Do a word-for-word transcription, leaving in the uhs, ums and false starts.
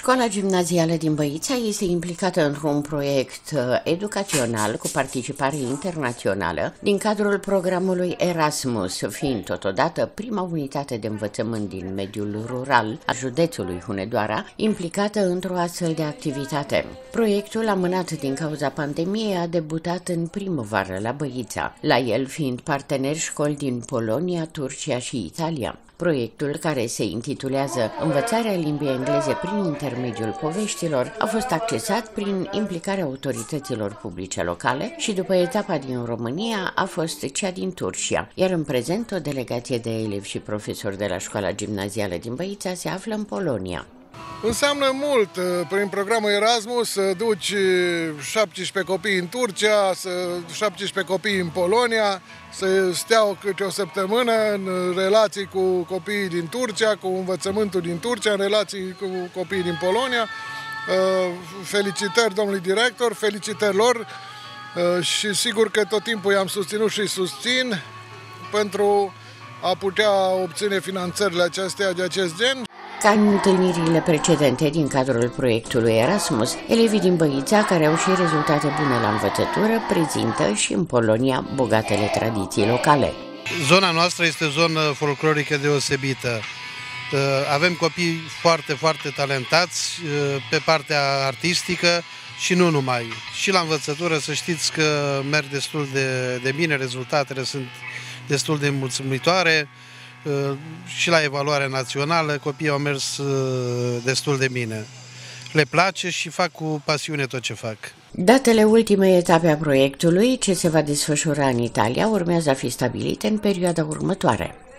Școala gimnazială din Băița este implicată într-un proiect educațional cu participare internațională din cadrul programului Erasmus, fiind totodată prima unitate de învățământ din mediul rural al județului Hunedoara implicată într-o astfel de activitate. Proiectul, amânat din cauza pandemiei, a debutat în primăvară la Băița, la el fiind parteneri școli din Polonia, Turcia și Italia. Proiectul, care se intitulează Învățarea limbii engleze prin intermediul poveștilor, a fost accesat prin implicarea autorităților publice locale și după etapa din România a fost cea din Turcia, iar în prezent o delegație de elevi și profesori de la școala gimnazială din Băița se află în Polonia. Înseamnă mult prin programul Erasmus să duci șaptesprezece copii în Turcia, să șaptesprezece copii în Polonia, să stea câte o săptămână în relații cu copiii din Turcia, cu învățământul din Turcia, în relații cu copiii din Polonia. Felicitări domnului director, felicitări lor și sigur că tot timpul i-am susținut și susțin pentru a putea obține finanțările acestea de acest gen. Ca în întâlnirile precedente din cadrul proiectului Erasmus, elevii din Băița, care au și rezultate bune la învățătură, prezintă și în Polonia bogatele tradiții locale. Zona noastră este o zonă folclorică deosebită. Avem copii foarte, foarte talentați pe partea artistică și nu numai. Și la învățătură să știți că merg destul de, de bine, rezultatele sunt destul de mulțumitoare. Și la evaluarea națională copiii au mers destul de bine. Le place și fac cu pasiune tot ce fac. Datele ultimei etape a proiectului, ce se va desfășura în Italia, urmează a fi stabilite în perioada următoare.